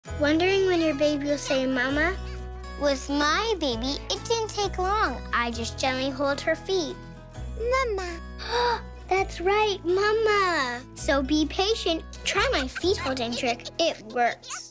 Wondering when your baby will say mama? With my baby, it didn't take long. I just gently hold her feet. Mama. That's right, mama. So be patient. Try my feet holding trick. It works.